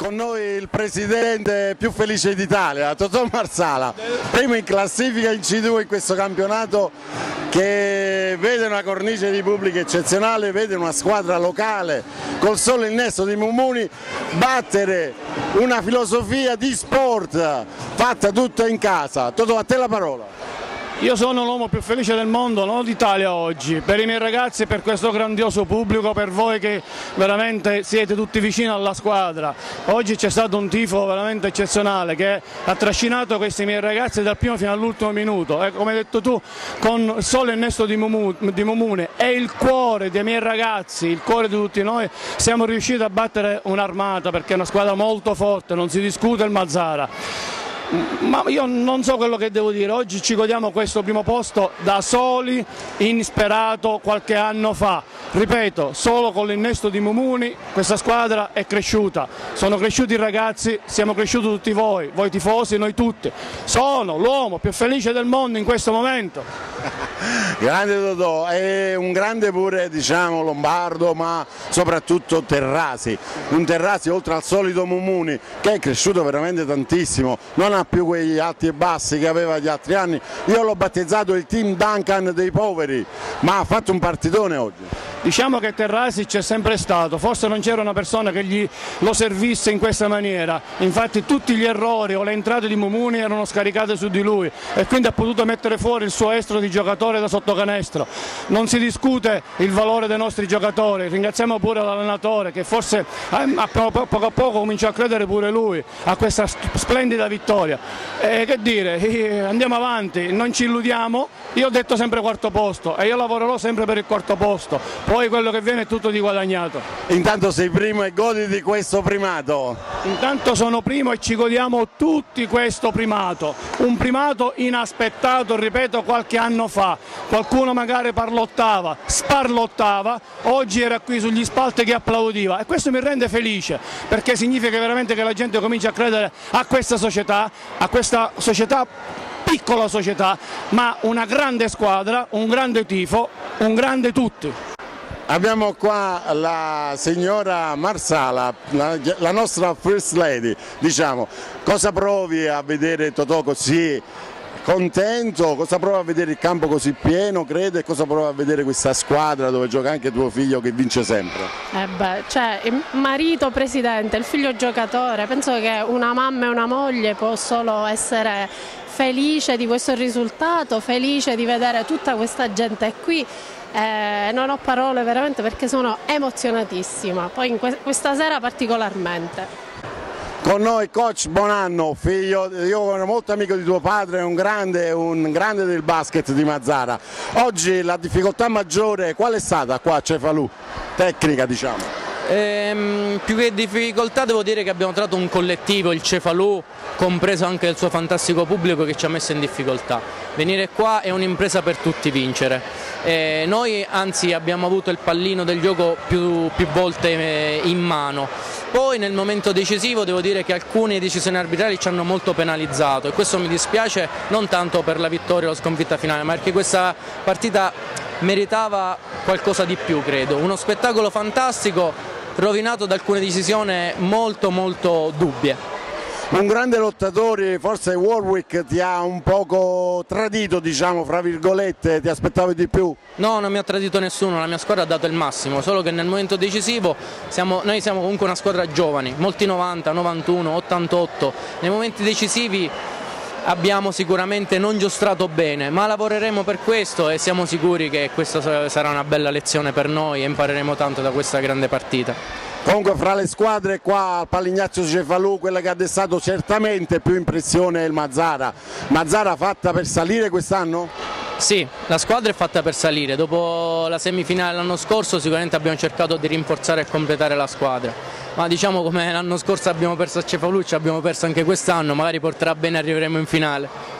con noi il presidente più felice d'Italia, Totò Marsala, primo in classifica in C2 in questo campionato che vede una cornice di pubblico eccezionale, vede una squadra locale col solo innesto di Mumuni battere una filosofia di sport fatta tutta in casa. Totò, a te la parola. Io sono l'uomo più felice del mondo, non d'Italia oggi, per i miei ragazzi e per questo grandioso pubblico, per voi che veramente siete tutti vicini alla squadra. Oggi c'è stato un tifo veramente eccezionale che ha trascinato questi miei ragazzi dal primo fino all'ultimo minuto e come hai detto tu, con il solo innesto di Mumuni e il cuore dei miei ragazzi, il cuore di tutti noi, siamo riusciti a battere un'armata perché è una squadra molto forte, non si discute il Mazara. Ma io non so quello che devo dire, oggi ci godiamo questo primo posto da soli, insperato qualche anno fa. Ripeto, solo con l'innesto di Mumuni questa squadra è cresciuta, sono cresciuti i ragazzi, siamo cresciuti tutti voi tifosi, noi tutti. Sono l'uomo più felice del mondo in questo momento. Grande Totò, è un grande pure diciamo Lombardo, ma soprattutto Terrasi, un Terrasi oltre al solito Mumuni che è cresciuto veramente tantissimo, non ha più quegli alti e bassi che aveva gli altri anni. Io l'ho battezzato il team Duncan dei poveri, ma ha fatto un partitone oggi. Diciamo che Terrasi c'è sempre stato, forse non c'era una persona che lo servisse in questa maniera, infatti tutti gli errori o le entrate di Mumuni erano scaricate su di lui e quindi ha potuto mettere fuori il suo estro di giocatore da sottocanestro. Non si discute il valore dei nostri giocatori, ringraziamo pure l'allenatore che forse poco a poco comincia a credere pure lui a questa splendida vittoria. Che dire, andiamo avanti, non ci illudiamo, io ho detto sempre quarto posto e io lavorerò sempre per il quarto posto. Poi quello che viene è tutto di guadagnato. Intanto sei primo e godi di questo primato. Intanto sono primo e ci godiamo tutti questo primato. Un primato inaspettato, ripeto, qualche anno fa. Qualcuno magari sparlottava, oggi era qui sugli spalti che applaudiva e questo mi rende felice perché significa veramente che la gente comincia a credere a questa società, piccola società, ma una grande squadra, un grande tifo, un grande tutti. Abbiamo qua la signora Marsala, la nostra First Lady, diciamo, cosa provi a vedere Totò così contento, cosa prova a vedere il campo così pieno, crede, e cosa prova a vedere questa squadra dove gioca anche tuo figlio che vince sempre? Cioè, il marito presidente, il figlio giocatore, penso che una mamma e una moglie può solo essere felice di questo risultato, felice di vedere tutta questa gente qui. Non ho parole veramente perché sono emozionatissima, poi questa sera particolarmente. Con noi coach Bonanno, figlio, io ero molto amico di tuo padre, un grande del basket di Mazara. Oggi la difficoltà maggiore qual è stata qua a Cefalù? Tecnica diciamo. Più che difficoltà devo dire che abbiamo trovato un collettivo, il Cefalù, compreso anche il suo fantastico pubblico che ci ha messo in difficoltà. Venire qua è un'impresa per tutti vincere. Noi anzi abbiamo avuto il pallino del gioco più volte in mano. Poi nel momento decisivo devo dire che alcune decisioni arbitrali ci hanno molto penalizzato e questo mi dispiace non tanto per la vittoria o la sconfitta finale, ma perché questa partita meritava qualcosa di più, credo. Uno spettacolo fantastico rovinato da alcune decisioni molto dubbie. Un grande lottatore, forse Warwick ti ha un poco tradito, diciamo, fra virgolette, ti aspettavi di più? No, non mi ha tradito nessuno, la mia squadra ha dato il massimo, solo che nel momento decisivo noi siamo comunque una squadra giovani, molti 90, 91, 88, nei momenti decisivi abbiamo sicuramente non giostrato bene, ma lavoreremo per questo e siamo sicuri che questa sarà una bella lezione per noi e impareremo tanto da questa grande partita. Comunque fra le squadre qua al Palignaccio Cefalù quella che ha destato certamente più impressione è il Mazara. Mazara fatta per salire quest'anno? Sì, la squadra è fatta per salire, dopo la semifinale l'anno scorso sicuramente abbiamo cercato di rinforzare e completare la squadra, ma diciamo come l'anno scorso abbiamo perso a Cefalù, ci abbiamo perso anche quest'anno, magari porterà bene e arriveremo in finale.